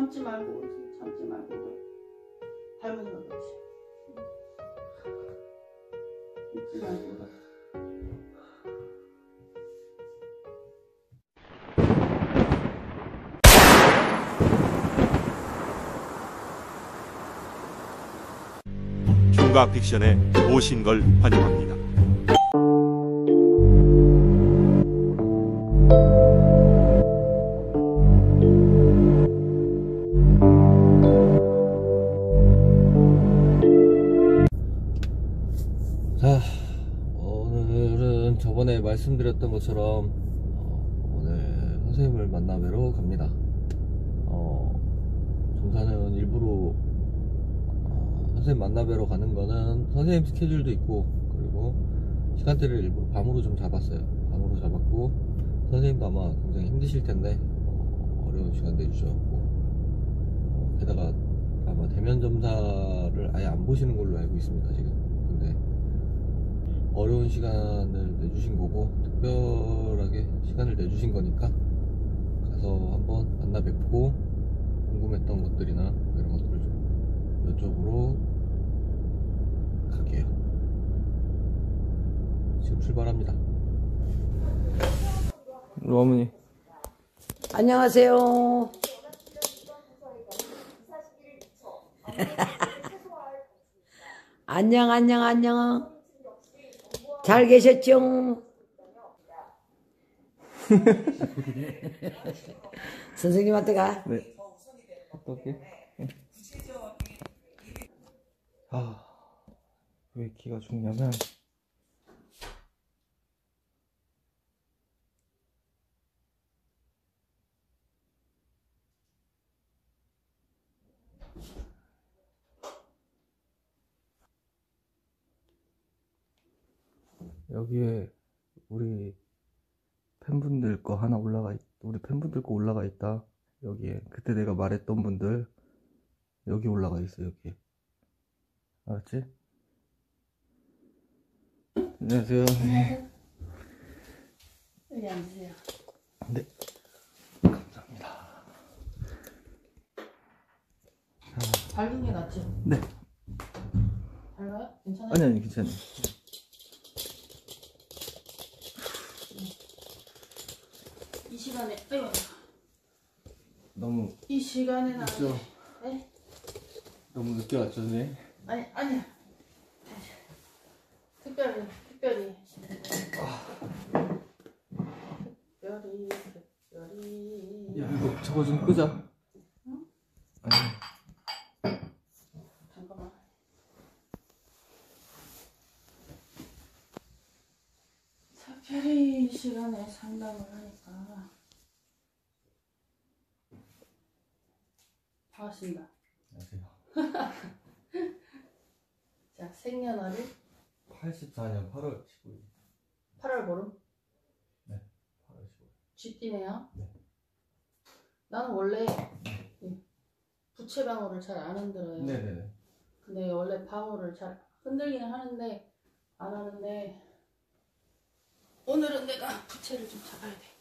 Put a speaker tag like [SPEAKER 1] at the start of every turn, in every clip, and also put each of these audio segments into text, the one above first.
[SPEAKER 1] 참지 말고 할머니가 그렇지. 참지 말고.
[SPEAKER 2] 흉가 픽션에 오신 걸 환영합니다.
[SPEAKER 3] 자, 오늘은 저번에 말씀드렸던 것처럼 오늘 선생님을 만나뵈러 갑니다. 점사는 일부러 선생님 만나뵈러 가는 거는 선생님 스케줄도 있고, 그리고 시간대를 일부러 밤으로 좀 잡았어요. 밤으로 잡았고, 선생님도 아마 굉장히 힘드실 텐데 어려운 시간 내주셔갖고, 게다가 아마 대면 점사를 아예 안 보시는 걸로 알고 있습니다 지금. 근데 어려운 시간을 내주신 거고, 특별하게 시간을 내주신 거니까 가서 한번 만나 뵙고 궁금했던 것들이나 이런 것들을 좀 여쭤보러 갈게요. 지금 출발합니다. 어머니.
[SPEAKER 1] 안녕하세요. 안녕. 잘 계셨죠? 선생님한테 가.
[SPEAKER 3] 네. 어떻게? 왜 키가 죽냐면, 여기에 우리 팬분들 거 하나 우리 팬분들 거 올라가 있다. 여기에 그때 내가 말했던 분들 여기 올라가 있어. 여기에. 알았지? 안녕하세요.
[SPEAKER 1] 여기 앉으세요.
[SPEAKER 3] 네, 감사합니다.
[SPEAKER 1] 밝은 게 낫죠?
[SPEAKER 3] 네.
[SPEAKER 1] 밝아요? 괜찮아요?
[SPEAKER 3] 아니 괜찮아요.
[SPEAKER 1] 이 시간에, 아이고.
[SPEAKER 3] 너무
[SPEAKER 1] 이 시간에
[SPEAKER 3] 늦죠?
[SPEAKER 1] 네?
[SPEAKER 3] 너무 늦게 왔죠, 선생님?
[SPEAKER 1] 아니야. 특별히.
[SPEAKER 3] 야, 이거 저거 좀 끄자.
[SPEAKER 1] 응?
[SPEAKER 3] 아니.
[SPEAKER 1] 잠깐만. 특별히 이 시간에 상담을 하니까. 반갑습니다.
[SPEAKER 3] 안녕하세요.
[SPEAKER 1] 자, 생년월일
[SPEAKER 3] 84년 8월 15일.
[SPEAKER 1] 8월 보름.
[SPEAKER 3] 네, 8월 15일.
[SPEAKER 1] 쥐띠네요.
[SPEAKER 3] 네.
[SPEAKER 1] 나는 원래 부채 방울을 잘 안 흔들어요.
[SPEAKER 3] 네네네.
[SPEAKER 1] 근데 원래 방울을 잘 흔들기는 하는데 안 하는데 오늘은 내가 부채를 좀 잡아야 돼.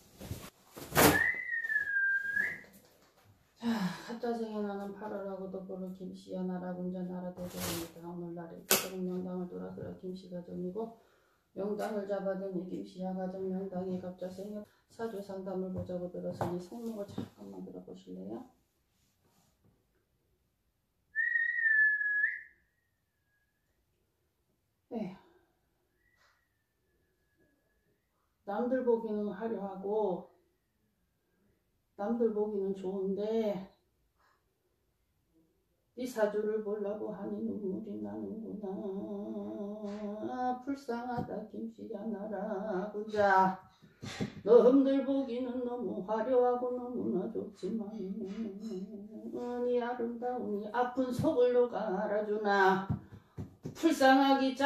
[SPEAKER 1] 자, 가짜생에 나는 8월하고도 보를 김씨야 나라 군자 나라 대대입니다. 오늘 날에 조금 명당을 돌아서라 김씨가 정이고 명당을 잡아드니 김씨야 가정 명당이 갑자생에 사주 상담을 보자고 들었으니 성목을 잠깐만 들어보실래요? 네. 남들 보기는 화려하고 남들 보기는 좋은데 네 사주를 보려고 하니 눈물이 나는구나. 불쌍하다 김씨야 나라 군자. 너희들 보기는 너무 화려하고 너무나 좋지만 네 아름다운 이 아픈 속을 누가 알아주나. 불쌍하기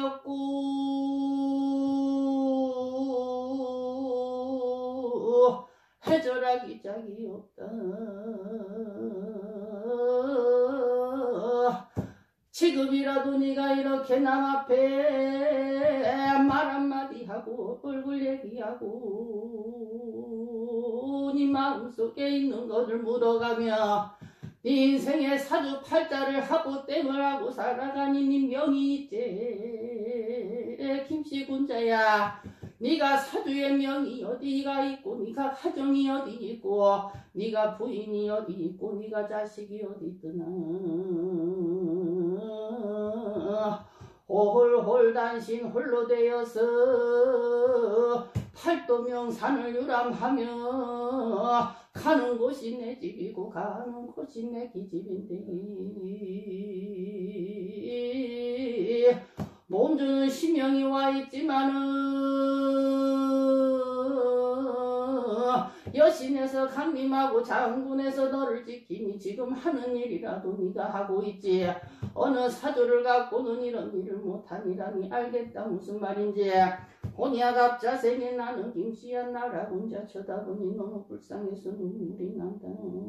[SPEAKER 1] 짝이었고 해절하기 짝이 없다. 지금이라도 네가 이렇게 남 앞에 말 한마디 하고 얼굴 얘기하고 네 마음속에 있는 것을 묻어가며 네 인생의 사주팔자를 하고 땜을 하고 살아가니 네 명이 있지. 김씨군자야, 네가 사주의 명이 어디가 있고 네가 가정이 어디 있고 네가 부인이 어디 있고 네가 자식이 어디 있더나. 홀홀 단신 홀로 되어서 팔도명산을 유람하며 가는 곳이 내 집이고 가는 곳이 내 기집인데 몸주는 신명이 와 있지만은 여신에서 강림하고 장군에서 너를 지키니 지금 하는 일이라도 네가 하고 있지. 어느 사주를 갖고는 이런 일을 못하니라니 알겠다. 무슨 말인지. 혼야갑자생에 나는 김씨야 나라고 혼자 쳐다보니 너무 불쌍해서 눈물이 난다.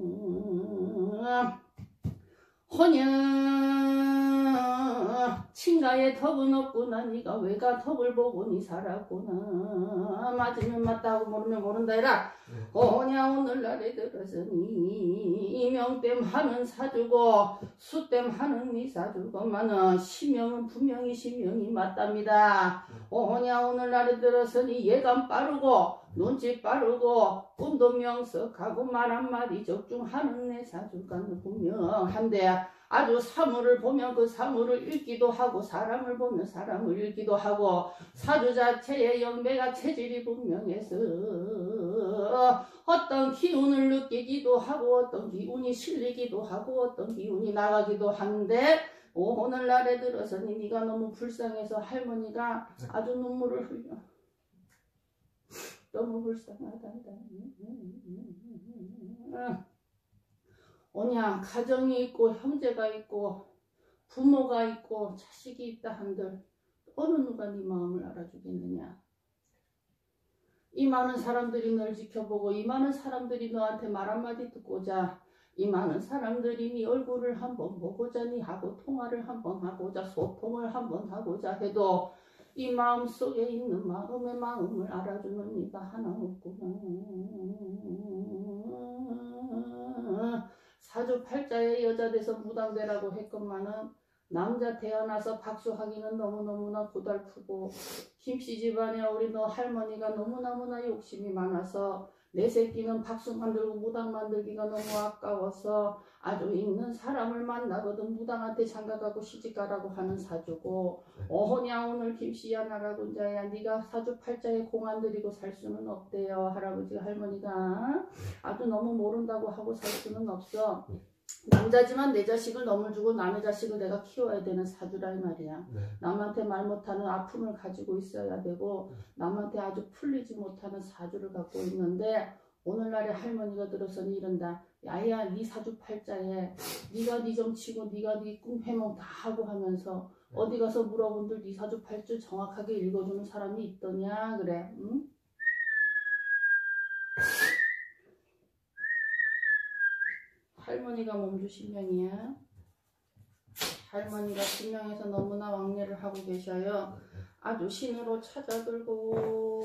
[SPEAKER 1] 혼야 친가에 덕은 없구나. 네가 왜가 덕을 보고 니 살았구나. 맞으면 맞다고 모르면 모른다 해라. 혼야 오늘날에 들어서니 이명땜 하는 사주고 수땜 하는 니 사주고만은 시명은 분명히 시명이 맞답니다. 혼야 오늘날에 들어서니 예감 빠르고 눈치 빠르고 꿈도 명석하고 말 한마디 적중하는 내 사주가 분명한데 아주 사물을 보면 그 사물을 읽기도 하고 사람을 보면 사람을 읽기도 하고 사주 자체의 영배가 체질이 분명해서 어떤 기운을 느끼기도 하고 어떤 기운이 실리기도 하고 어떤 기운이 나가기도 하는데 오늘날에 들어서니 네가 너무 불쌍해서 할머니가 아주 눈물을 흘려. 너무 불쌍하단다. 오냐 가정이 있고 형제가 있고 부모가 있고 자식이 있다 한들 어느 누가 네 마음을 알아주겠느냐. 이 많은 사람들이 널 지켜보고 이 많은 사람들이 너한테 말 한마디 듣고자 이 많은 사람들이 네 얼굴을 한번 보고자 네 하고 통화를 한번 하고자 소통을 한번 하고자 해도 이 마음속에 있는 마음의 마음을 알아주는 이가 하나 없구나. 사주팔자의 여자 돼서 무당되라고 했건만은 남자 태어나서 박수하기는 너무너무나 고달프고 김씨 집안에 우리 너 할머니가 너무너무나 욕심이 많아서 내 새끼는 박수 만들고 무당 만들기가 너무 아까워서 아주 있는 사람을 만나거든 무당한테 장가가고 시집가라고 하는 사주고 어허냐 오늘 김씨야 나라고 자야 네가 사주팔자에 공안 들이고 살 수는 없대요. 할아버지 할머니가 아주 너무 모른다고 하고 살 수는 없어. 남자지만 내 자식을 너무 주고 남의 자식을 내가 키워야 되는 사주라 이 말이야. 남한테 말 못하는 아픔을 가지고 있어야 되고 남한테 아주 풀리지 못하는 사주를 갖고 있는데 오늘날에 할머니가 들어서니 이런다. 야야 네 사주팔자에 네가 네 점치고 네가 네 꿈 해몽 다 하고 하면서 어디 가서 물어본들 네 사주팔자 정확하게 읽어주는 사람이 있더냐 그래. 응? 할머니가 몸주 신명이야. 할머니가 신명에서 너무나 왕래를 하고 계셔요. 아주 신으로 찾아들고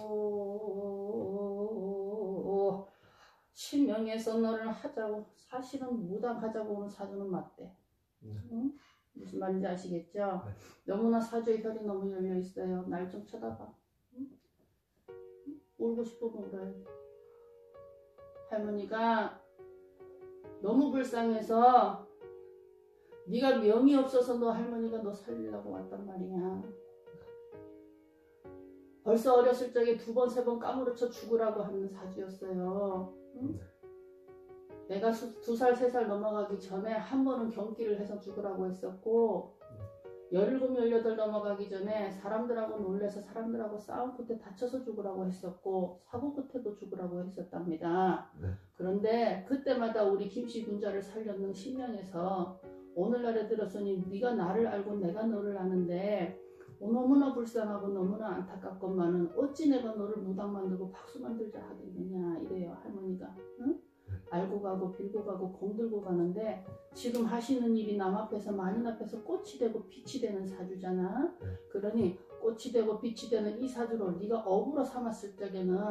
[SPEAKER 1] 신명에서 너를 하자고 사실은 무당하자고 오는 사주는 맞대. 응? 무슨 말인지 아시겠죠? 너무나 사주의 혈이 너무 열려 있어요. 날 좀 쳐다봐. 응? 울고 싶으면 울어요. 할머니가 너무 불쌍해서 네가 명이 없어서 너 할머니가 너 살리려고 왔단 말이야. 벌써 어렸을 적에 2번 3번 까무러쳐 죽으라고 하는 사주였어요. 응? 내가 2살 3살 넘어가기 전에 한 번은 경기를 해서 죽으라고 했었고 17, 18 넘어가기 전에 사람들하고 놀래서 사람들하고 싸움 끝에 다쳐서 죽으라고 했었고 사고 끝에도 죽으라고 했었답니다. 그런데 그때마다 우리 김씨 군자를 살렸는 신명에서 오늘날에 들어서니 네가 나를 알고 내가 너를 아는데 너무나 불쌍하고 너무나 안타깝건만은 어찌 내가 너를 무당 만들고 박수 만들자 하겠느냐 이래요 할머니가. 응? 알고 가고 빌고 가고 공들고 가는데 지금 하시는 일이 남 앞에서 마녀 앞에서 꽃이 되고 빛이 되는 사주잖아. 그러니 꽃이 되고 빛이 되는 이 사주를 네가 업으로 삼았을 적에는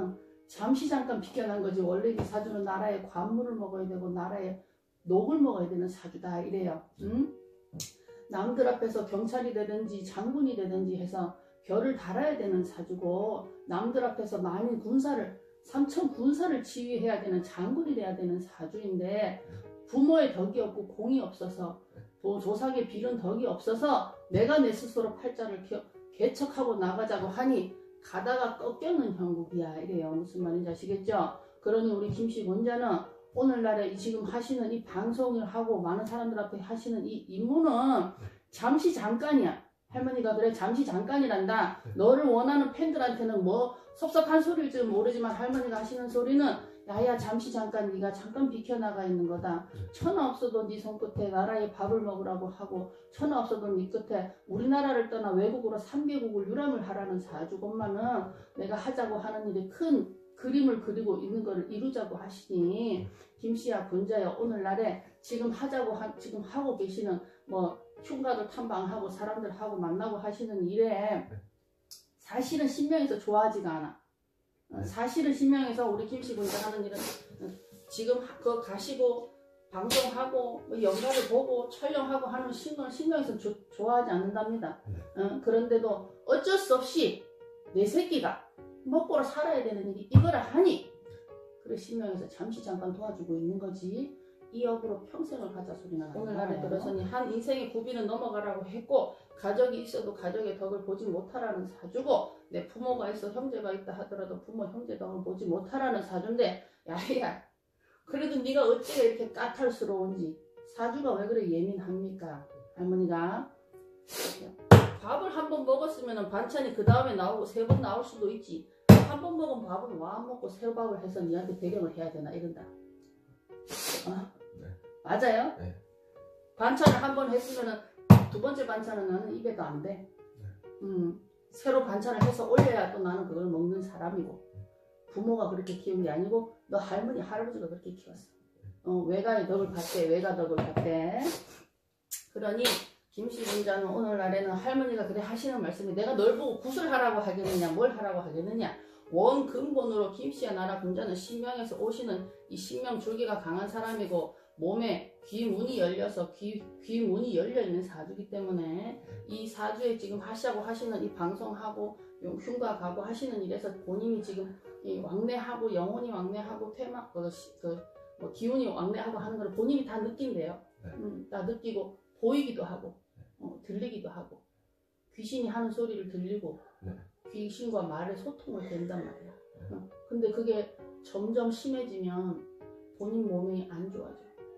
[SPEAKER 1] 잠시 잠깐 비켜난 거지. 원래 이 사주는 나라의 관물을 먹어야 되고 나라의 녹을 먹어야 되는 사주다 이래요. 응? 남들 앞에서 경찰이 되든지 장군이 되든지 해서 별을 달아야 되는 사주고, 남들 앞에서 많은 군사를 3천 군사를 지휘해야 되는 장군이 돼야 되는 사주인데, 부모의 덕이 없고 공이 없어서 또 조상의 빌은 덕이 없어서 내가 내 스스로 팔자를 개척하고 나가자고 하니 가다가 꺾여는 형국이야 이래요. 무슨 말인지 아시겠죠? 그러니 우리 김씨 권자는 오늘날에 지금 하시는 이 방송을 하고 많은 사람들 앞에 하시는 이 임무는 잠시 잠깐이야. 할머니가 그래 잠시 잠깐이란다. 너를 원하는 팬들한테는 뭐 섭섭한 소리일지 모르지만 할머니가 하시는 소리는 야야 잠시 잠깐 네가 잠깐 비켜나가 있는 거다. 천하 없어도 네 손끝에 나라의 밥을 먹으라고 하고, 천하 없어도 네 끝에 우리나라를 떠나 외국으로 3개국을 유람을 하라는 사주것만은 내가 하자고 하는 일이 큰 그림을 그리고 있는 것을 이루자고 하시니, 김씨야 군자야 오늘날에 지금 지금 하고 계시는 뭐 흉가도 탐방하고 사람들하고 만나고 하시는 일에 사실은 신명에서 좋아하지가 않아. 사실은 신명에서 우리 김씨 군자 하는 일은 지금 그거 가시고 방송하고 뭐 영화를 보고 촬영하고 하는 신명에서 좋아하지 않는답니다. 그런데도 어쩔 수 없이 내 새끼가 먹고라 살아야 되는 일이 이거라 하니 그래 신명에서 잠시 잠깐 도와주고 있는 거지. 이 역으로 평생을 가자 소리는 안 오늘날에 들어서니 한 인생의 고비는 넘어가라고 했고, 가족이 있어도 가족의 덕을 보지 못하라는 사주고, 내 부모가 있어 형제가 있다 하더라도 부모 형제 덕을 보지 못하라는 사주인데, 야야 그래도 네가 어찌가 이렇게 까탈스러운지, 사주가 왜 그래 예민합니까? 할머니가 밥을 한 번 먹었으면 반찬이 그 다음에 나오고 3번 나올 수도 있지. 한 번 먹은 밥은 와 안 먹고 새 밥을 해서 니한테 배경을 해야 되나 이런다.
[SPEAKER 3] 네.
[SPEAKER 1] 맞아요?
[SPEAKER 3] 네.
[SPEAKER 1] 반찬을 한 번 했으면은 두 번째 반찬은 나는 입에도 안 돼.
[SPEAKER 3] 네.
[SPEAKER 1] 새로 반찬을 해서 올려야 또 나는 그걸 먹는 사람이고, 부모가 그렇게 키운 게 아니고 너 할머니 할아버지가 그렇게 키웠어. 외가의 덕을 봤대. 외가 덕을 봤대. 그러니 김씨 군자는 오늘날에는 할머니가 그래 하시는 말씀이, 내가 널 보고 구슬하라고 하겠느냐 뭘 하라고 하겠느냐. 원 근본으로 김씨와 나라 군자는 신명에서 오시는 이 신명 줄기가 강한 사람이고, 몸에 귀 문이 열려서 귀 문이 열려 있는 사주이기 때문에 이 사주에 지금 하시자고 하시는 이 방송하고 흉가 가고 하시는 일에서 본인이 지금 이 왕래하고 영혼이 왕래하고 뭐 기운이 왕래하고 하는 걸 본인이 다 느낀대요. 다 느끼고 보이기도 하고 들리기도 하고, 귀신이 하는 소리를 들리고 귀신과 말의 소통을 된단 말이야. 근데 그게 점점 심해지면 본인 몸이 안 좋아져.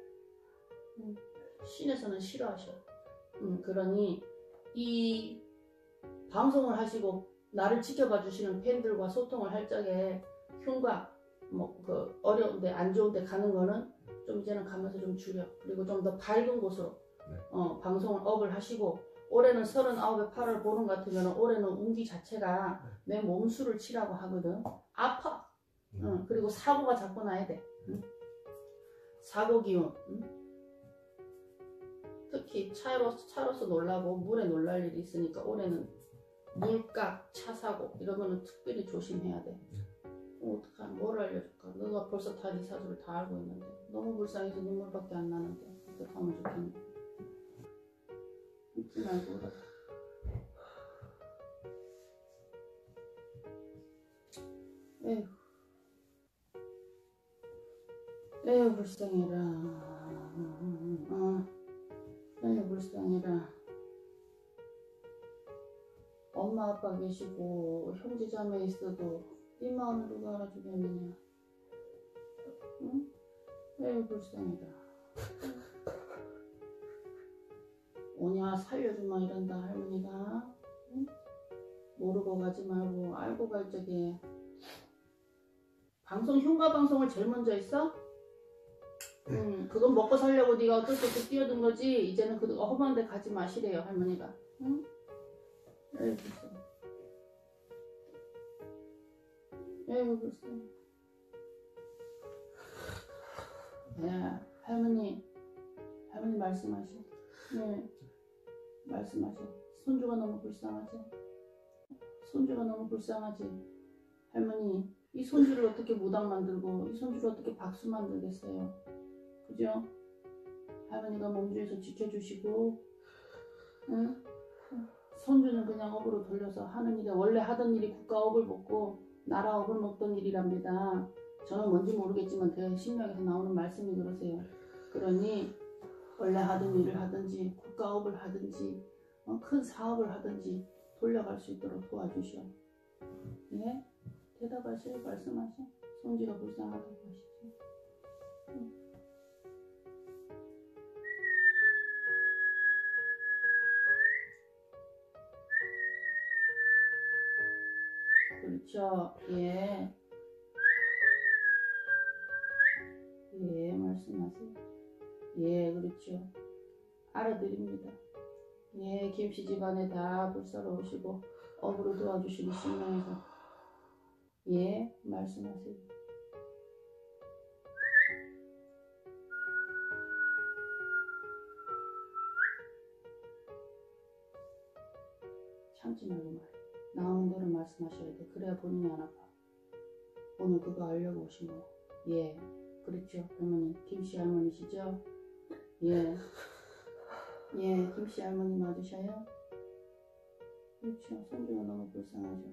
[SPEAKER 1] 신에서는 싫어하셔. 그러니 이 방송을 하시고 나를 지켜봐 주시는 팬들과 소통을 할 적에 흉가 뭐 그 어려운데 안 좋은데 가는 거는 좀 이제는 가면서 좀 줄여. 그리고 좀 더 밝은 곳으로 방송을 업을 하시고, 올해는 39에 8월 보름 같으면 올해는 운기 자체가 내 몸수를 치라고 하거든. 아파. 그리고 사고가 자꾸 나야 돼. 사고 기운. 특히 차로서 놀라고 물에 놀랄 일이 있으니까 올해는 물가, 차 사고 이런 거는 특별히 조심해야 돼. 어떡하나 뭘 알려줄까? 너가 벌써 다 네 사주를 다 알고 있는데 너무 불쌍해서 눈물밖에 안 나는데 어떻게 하면 좋겠니? 웃지 말고 울어. 에휴 불쌍해라. 에휴 불쌍해라. 엄마 아빠 계시고 형제 자매 있어도 네 마음을 누가 알아주겠느냐. 응? 에휴 불쌍해라. 오냐 살려주마 이런다 할머니가. 응? 모르고 가지 말고 알고 갈 적에. 방송 흉가 방송을 제일 먼저 했어? 그건 먹고 살려고 네가 어쩔 수 없이 뛰어든 거지. 이제는 그 험한 데 가지 마시래요 할머니가. 응? 에이 불쌍해. 에이 불쌍해. 야 할머니 말씀하셔. 네 말씀하셔. 손주가 너무 불쌍하지. 할머니 이 이 손주를 어떻게 무당 만들고 이 손주를 어떻게 박수 만들겠어요. 그죠? 할머니가 몸주에서 지켜주시고, 응? 손주는 그냥 업으로 돌려서 하는 일이, 원래 하던 일이 국가 업을 먹고 나라 업을 먹던 일이랍니다. 저는 뭔지 모르겠지만 제 신명에서 나오는 말씀이 그러세요. 그러니 원래 하던 일을 하든지 국가 업을 하든지 큰 사업을 하든지 돌려갈 수 있도록 도와주시오. 네? 대답하세요. 말씀하세요. 손주가 불쌍하다고 하시죠. 응. 그렇죠. 예. 예, 말씀하세요. 예, 그렇죠. 알아드립니다. 예, 김씨 집안에 다 불사로우시고 업으로 도와주시는 신명에서 예, 말씀하세요. 참지 말고 말해. 나오는 대로 말씀하셔야 돼. 그래야 본인이 안 아파. 오늘 그거 알려고 오신 거야. 예, 그렇죠. 할머니, 김씨 할머니시죠? 예, 예, 김씨 할머니 맞으셔요? 그렇죠. 손주가 너무 불쌍하죠.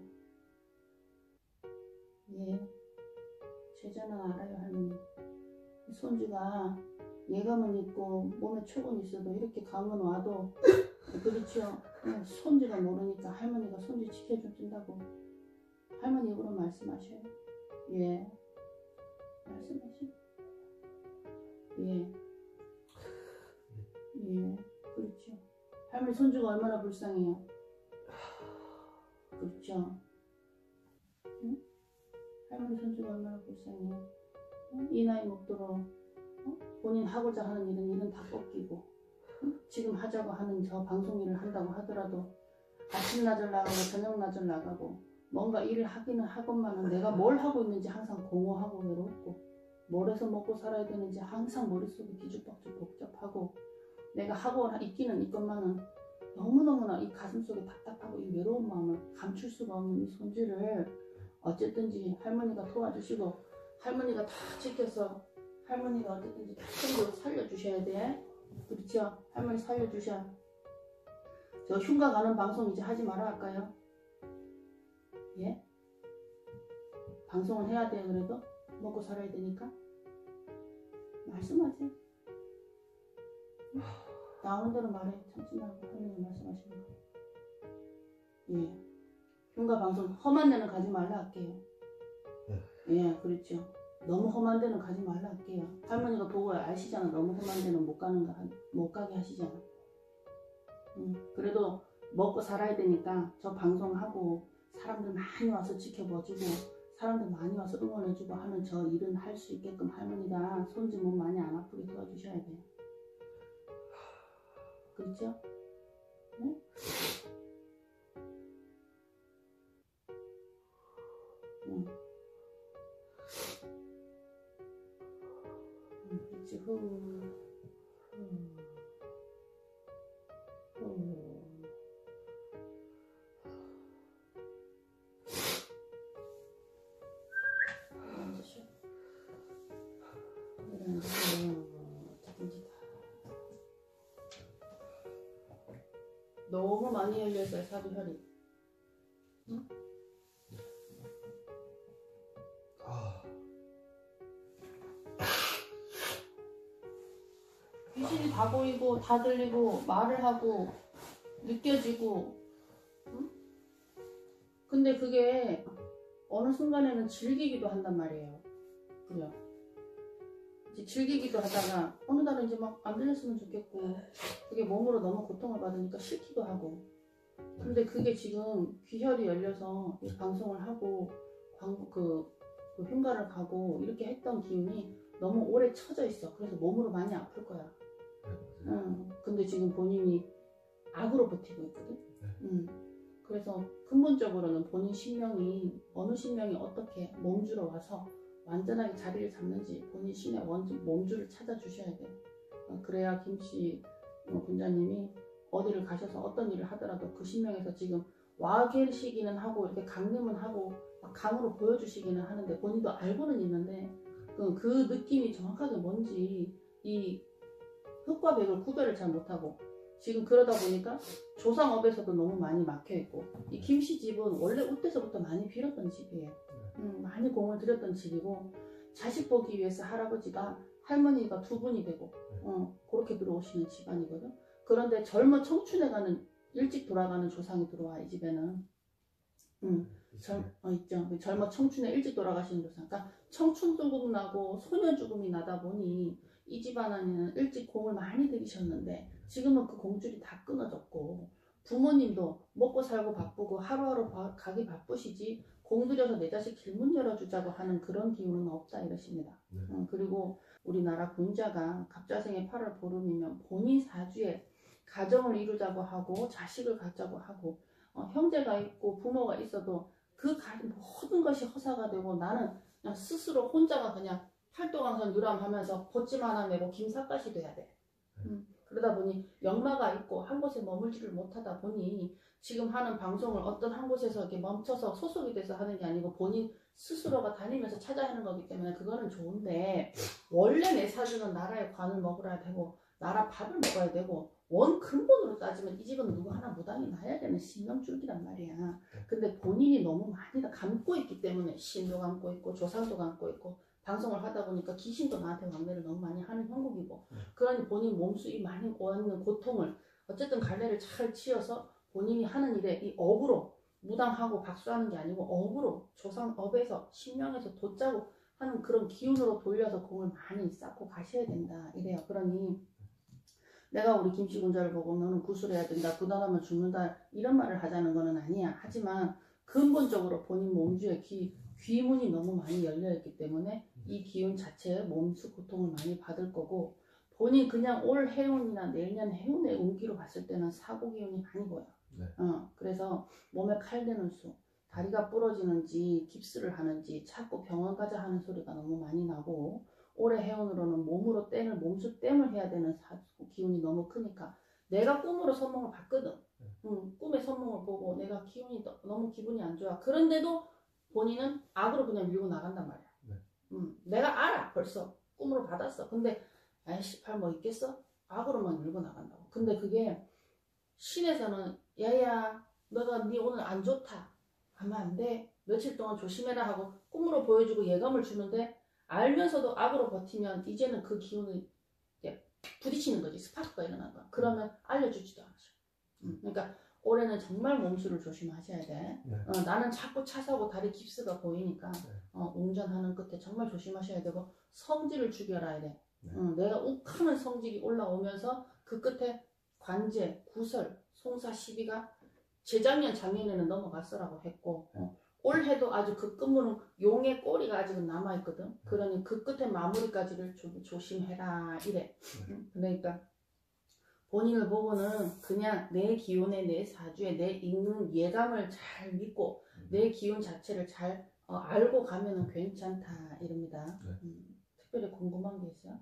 [SPEAKER 1] 예, 제자는 알아요, 할머니. 손주가 예감은 있고 몸에 촉은 있어도 이렇게 감은 와도 그렇죠. 손주가 모르니까 할머니가 손주 지켜준다고 할머니 입으로 말씀하셔요. 예, 말씀하셔요. 예, 예, 그렇죠. 할머니 손주가 얼마나 불쌍해요. 그렇죠. 응? 할머니 손주가 얼마나 불쌍해요. 응? 이 나이 먹도록 본인 하고자 하는 일은 다 꺾이고 지금 하자고 하는 저 방송 일을 한다고 하더라도 아침 낮을 나가고 저녁 낮을 나가고 뭔가 일을 하기는 하건만은 내가 뭘 하고 있는지 항상 공허하고 외롭고 뭘 해서 먹고 살아야 되는지 항상 머릿속이 뒤죽박죽 복잡하고 내가 하고 있기는 있건만은 너무너무나 이 가슴속에 답답하고 이 외로운 마음을 감출 수가 없는 이 손주를 어쨌든지 할머니가 도와주시고 할머니가 다 지켜서 할머니가 어쨌든지 다 살려주셔야 돼. 그렇죠? 할머니 살려주셔. 저 흉가 가는 방송 이제 하지 말아 할까요? 예? 방송은 해야 돼요. 그래도 먹고 살아야 되니까 말씀하세요. 나오는 대로 말해. 참지 말고 할머니 말씀하시는 거. 예. 흉가 방송 험한 데는 가지 말라 할게요. 예, 그렇죠. 너무 험한 데는 가지 말라 할게요. 할머니가 보고 아시잖아. 너무 험한 데는 못 가게 하시잖아. 그래도 먹고 살아야 되니까 저 방송하고 사람들 많이 와서 지켜봐주고 사람들 많이 와서 응원해주고 하는 저 일은 할 수 있게끔 할머니가 손주 몸 많이 안 아프게 도와주셔야 돼요. 그렇죠? 네? 응. 그렇지. 후. 앉으셔. 어쨌든지 다. 너무 많이 열려있어요, 사주혈이. 응? 귀신이 다 보이고 다 들리고 말을 하고 느껴지고 응? 근데 그게 어느 순간에는 즐기기도 한단 말이에요. 그죠? 이제 즐기기도 하다가 어느 날은 이제 막 안 들렸으면 좋겠고 그게 몸으로 너무 고통을 받으니까 싫기도 하고 근데 그게 지금 귀혈이 열려서 이 방송을 하고 그 흉가를 가고 이렇게 했던 기운이 너무 오래 쳐져 있어. 그래서 몸으로 많이 아플 거야. 근데 지금 본인이 악으로 버티고 있거든. 그래서 근본적으로는 본인 신명이 어느 신명이 어떻게 몸주로 와서 완전하게 자리를 잡는지 본인 신의 몸주를 찾아주셔야 돼. 그래야 김씨 군자님이 어디를 가셔서 어떤 일을 하더라도 그 신명에서 지금 와 계시기는 하고 이렇게 강림은 하고 막 감으로 보여주시기는 하는데 본인도 알고는 있는데 그 느낌이 정확하게 뭔지 이 흙과 백을 구별을 잘 못하고 지금 그러다 보니까 조상업에서도 너무 많이 막혀있고 이 김씨 집은 원래 우때서부터 많이 빌었던 집이에요. 많이 공을 들였던 집이고 자식 보기 위해서 할아버지가 할머니가 두 분이 되고 그렇게 들어오시는 집안이거든. 그런데 젊은 청춘에 가는 일찍 돌아가는 조상이 들어와 이 집에는. 있죠. 젊은 청춘에 일찍 돌아가시는 조상. 그러니까 청춘 죽음 나고 소년 죽음이 나다 보니 이 집안에는 일찍 공을 많이 들이셨는데 지금은 그 공줄이 다 끊어졌고 부모님도 먹고 살고 바쁘고 하루하루 가기 바쁘시지 공들여서 내 자식 길문 열어주자고 하는 그런 기운은 없다 이러십니다. 그리고 우리나라 군자가 갑자생의 8월 보름이면 본인 사주에 가정을 이루자고 하고 자식을 갖자고 하고 형제가 있고 부모가 있어도 그 모든 것이 허사가 되고 나는 그냥 스스로 혼자가 그냥 팔도강산 유람하면서 보찜 하나 메고 김삿갓이 돼야 돼. 그러다 보니 역마가 있고 한 곳에 머물지를 못하다 보니 지금 하는 방송을 어떤 한 곳에서 이렇게 멈춰서 소속이 돼서 하는 게 아니고 본인 스스로가 다니면서 찾아 하는 거기 때문에 그거는 좋은데 원래 내 사주는 나라의 관을 먹으라 되고 나라 밥을 먹어야 되고 원 근본으로 따지면 이 집은 누구 하나 무당이 나야 되는 신명줄기란 말이야. 근데 본인이 너무 많이 다 감고 있기 때문에 신도 감고 있고 조상도 감고 있고 방송을 하다 보니까 귀신도 나한테 왕래를 너무 많이 하는 형국이고 그러니 본인 몸수이 많이 오는 고통을 어쨌든 갈래를 잘 치어서 본인이 하는 일에 이 업으로 무당하고 박수하는 게 아니고 업으로 조상업에서 신명에서 돛자고 하는 그런 기운으로 돌려서 공을 많이 쌓고 가셔야 된다 이래요. 그러니 내가 우리 김씨군자를 보고 너는 구술해야 된다, 구단하면 죽는다 이런 말을 하자는 거는 아니야. 하지만 근본적으로 본인 몸주에 귀문이 너무 많이 열려있기 때문에 이 기운 자체에 몸수 고통을 많이 받을 거고 본인 그냥 올 해운이나 내년 해운의 운기로 봤을 때는 사고 기운이 많이 보여. 그래서 몸에 칼 대는 수, 다리가 부러지는지 깁스를 하는지 자꾸 병원 가자 하는 소리가 너무 많이 나고 올해 해운으로는 몸으로 몸수 땜을 해야 되는 기운이 너무 크니까 내가 꿈으로 선몽을 봤거든. 꿈의 선몽을 보고 내가 기운이 너무 기분이 안 좋아. 그런데도 본인은 악으로 그냥 밀고 나간단 말이야. 내가 알아 벌써 꿈으로 받았어. 근데 아이씨 팔 뭐 있겠어? 악으로만 밀고 나간다고. 근데 그게 신에서는 야야 너가 네 오늘 안 좋다 하면 안 돼. 며칠 동안 조심해라 하고 꿈으로 보여주고 예감을 주는데 알면서도 악으로 버티면 이제는 그 기운이 부딪히는 거지. 스파크가 일어난 거야. 그러면 알려주지도 않으셔. 그러니까 올해는 정말 몸수를 조심하셔야 돼. 나는 자꾸 차 사고 다리 깁스가 보이니까 운전하는 끝에 정말 조심하셔야 되고 성질을 죽여놔야 돼. 내가 욱하는 성질이 올라오면서 그 끝에 관제, 구설, 송사, 시비가 재작년, 작년에는 넘어갔어라고 했고 올해도 아주 그 끝문은 용의 꼬리가 아직은 남아있거든. 그러니 그 끝에 마무리까지를 좀 조심해라 이래. 그러니까 본인을 보고는 그냥 내 기운에 내 사주에 내 읽는 예감을 잘 믿고 내 기운 자체를 잘 알고 가면은 괜찮다 이럽니다. 특별히 궁금한 게 있어요?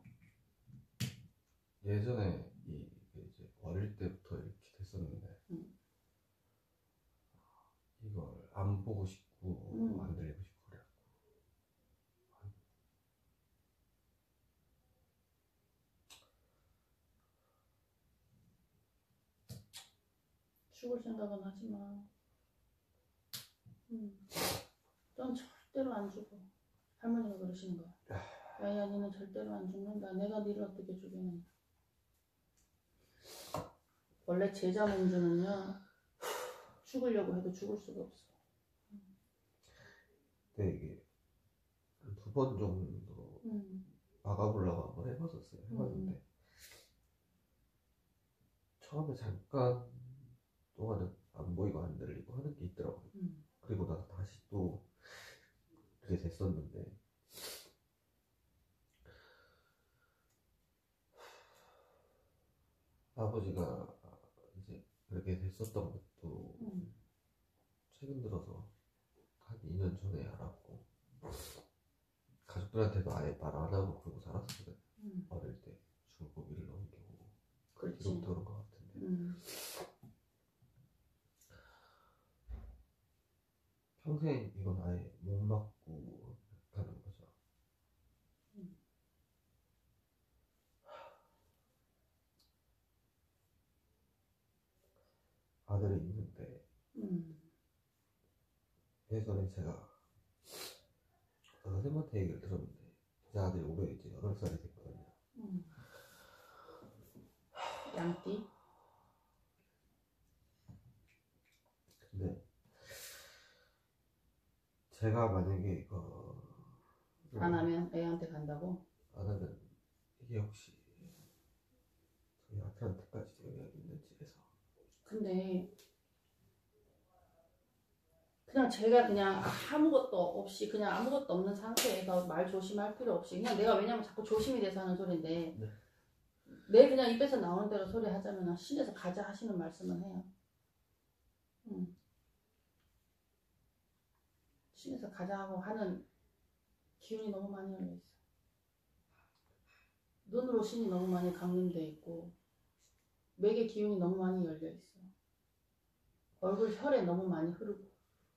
[SPEAKER 3] 예전에 이제 어릴 때부터 이렇게 됐었는데 이걸 안 보고 싶고 안 들리고 싶고 그래갖고
[SPEAKER 1] 죽을 생각은 하지 마. 넌 절대로 안 죽어. 할머니가 그러시는 거야. 야야 니는 절대로 안 죽는다. 내가 니를 어떻게 죽이는가. 원래 제자 몸주는요 죽으려고 해도 죽을 수가 없어.
[SPEAKER 3] 근데 이게 두 번 정도 막아보려고 한번 해봤었어요. 해봤는데 처음에 잠깐 동안은 안 보이고 안 들리고 하는 게 있더라고요. 그리고 나서 다시 또 그게 됐었는데 아버지가 이제 그렇게 됐었던 것도 최근 들어서 한 2년 전에 알았고 가족들한테도 아예 말 안 하고 그러고 살았거든. 어릴 때 중고비를 넘기고 그렇게 그런 것 같은데 평생 이건 아예 못 맞고 가는 거죠. 아들이 있는데 예전에 제가 선생님한테 얘기를 들었는데 제 아들이 올해 이제 8살이 됐거든요.
[SPEAKER 1] 양띠?
[SPEAKER 3] 근데 제가 만약에
[SPEAKER 1] 안 하면 애한테 간다고?
[SPEAKER 3] 안 하면 이게 혹시 저희 아들한테까지 영향이 있는지 해서.
[SPEAKER 1] 근데 그냥 제가 그냥 아무것도 없이 그냥 아무것도 없는 상태에서 말 조심할 필요 없이 그냥 내가 왜냐면 자꾸 조심이 돼서 하는 소리인데
[SPEAKER 3] 네.
[SPEAKER 1] 내 그냥 입에서 나오는 대로 소리 하자면 신에서 가자 하시는 말씀은 해요. 신에서 가자 하고 하는 기운이 너무 많이 열려 있어. 눈으로 신이 너무 많이 강림돼 있고 맥의 기운이 너무 많이 열려 있어. 얼굴 혈에 너무 많이 흐르고.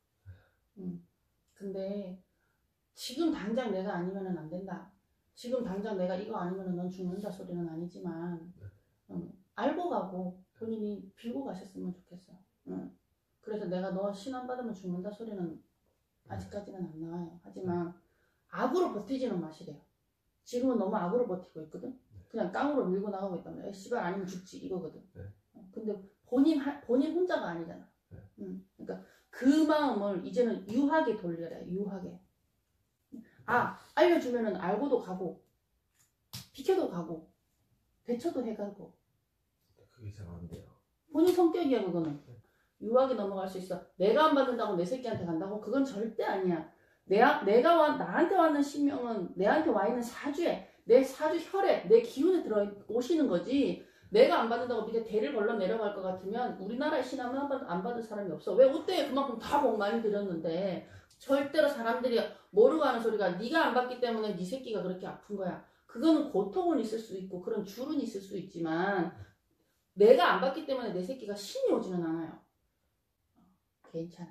[SPEAKER 1] 근데 지금 당장 내가 아니면은 안 된다. 지금 당장 내가 이거 아니면은 넌 죽는다 소리는 아니지만 알고 가고 본인이 빌고 가셨으면 좋겠어. 그래서 내가 너 신 안 받으면 죽는다 소리는 아직까지는 안 나와요. 하지만 악으로 버티지는 마시래요. 지금은 너무 악으로 버티고 있거든. 그냥 깡으로 밀고 나가고 있다면 씨발 아니면 죽지 이거거든. 근데 본인 혼자가 아니잖아. 그러니까 그 마음을 이제는 유하게 돌려라. 유하게. 알려주면은 알고도 가고 비켜도 가고 대처도 해가고.
[SPEAKER 3] 그게 잘 안 돼요.
[SPEAKER 1] 본인 성격이야 그거는. 유하게 넘어갈 수 있어. 내가 안 받는다고 내 새끼한테 간다고? 그건 절대 아니야. 나한테 왔는 신명은 내한테 와 있는 사주에 내 사주 혈에 내 기운에 들어 오시는 거지. 내가 안 받는다고 밑에 대를 걸러 내려갈 것 같으면 우리나라에 신 안 받을 사람이 없어. 왜? 그때 그만큼 다 복 많이 들였는데 절대로 사람들이 모르고 하는 소리가 네가 안 받기 때문에 네 새끼가 그렇게 아픈 거야. 그거는 고통은 있을 수 있고 그런 줄은 있을 수 있지만 내가 안 받기 때문에 내 새끼가 신이 오지는 않아요. 괜찮아.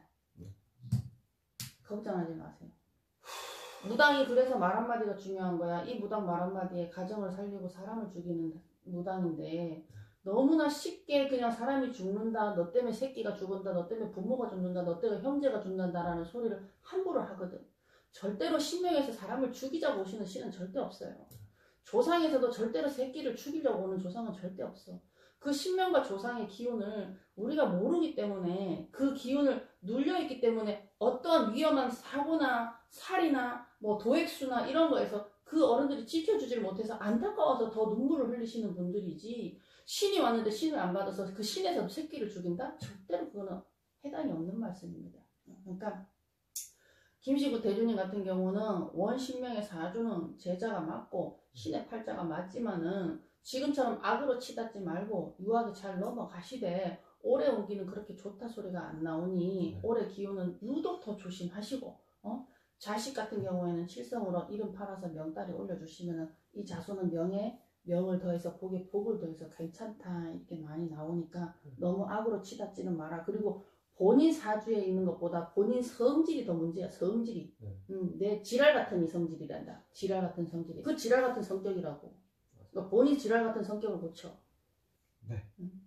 [SPEAKER 1] 걱정하지 마세요. 무당이 그래서 말 한마디가 중요한 거야. 이 무당 말 한마디에 가정을 살리고 사람을 죽이는 무당인데 너무나 쉽게 그냥 사람이 죽는다, 너 때문에 새끼가 죽는다, 너 때문에 부모가 죽는다, 너 때문에 형제가 죽는다라는 소리를 함부로 하거든. 절대로 신명에서 사람을 죽이자고 오시는 신은 절대 없어요. 조상에서도 절대로 새끼를 죽이려고 오는 조상은 절대 없어. 그 신명과 조상의 기운을 우리가 모르기 때문에 그 기운을 눌려있기 때문에 어떤 위험한 사고나 살이나 뭐 도액수나 이런 거에서 그 어른들이 지켜주지를 못해서 안타까워서 더 눈물을 흘리시는 분들이지 신이 왔는데 신을 안 받아서 그 신에서 새끼를 죽인다? 절대로 그거는 해당이 없는 말씀입니다. 그러니까 김시구 대주님 같은 경우는 원신명의 사주는 제자가 맞고 신의 팔자가 맞지만은 지금처럼 악으로 치닫지 말고 유하게 잘 넘어가시되 올해 운기는 그렇게 좋다 소리가 안 나오니 올해 기운은 유독 더 조심하시고 자식 같은 경우에는 칠성으로 이름 팔아서 명달에 올려주시면은 이 자손은 명을 더해서 복에 복을 더해서 괜찮다 이렇게 많이 나오니까 너무 악으로 치닫지는 마라. 그리고 본인 사주에 있는 것보다 본인 성질이 더 문제야. 성질이. 내 지랄 같은 이 성질이란다. 지랄 같은 성질이. 그 지랄 같은 성격이라고. 그러니까 본인 지랄 같은 성격을 고쳐.
[SPEAKER 3] 네.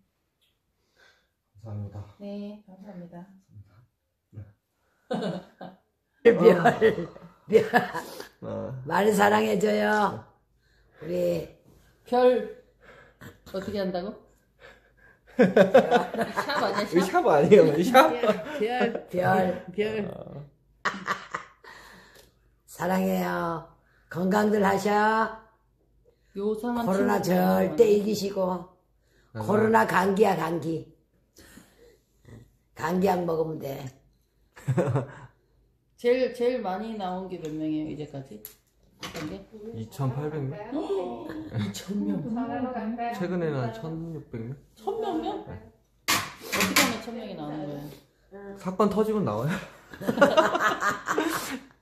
[SPEAKER 3] 감사합니다.
[SPEAKER 1] 네, 감사합니다.
[SPEAKER 4] 많이 사랑해줘요. 우리
[SPEAKER 1] 별 어떻게 한다고? 샵 아니야? 샵?
[SPEAKER 3] 샵 아니에요? 샵?
[SPEAKER 4] 별. 사랑해요. 건강들 하셔.
[SPEAKER 1] 요상한
[SPEAKER 4] 코로나 절대 이기시고. 코로나 감기야 감기. 감기약 먹으면 돼.
[SPEAKER 1] 제일 많이 나온 게 몇 명이에요 이제까지?
[SPEAKER 3] 2,800명?
[SPEAKER 1] 2,000명.
[SPEAKER 3] 최근에는 한 1,600명?
[SPEAKER 1] 1,000명이요? 어떻게 하면 1,000명이 나오는 거예요?
[SPEAKER 3] 사건 터지면 나와요.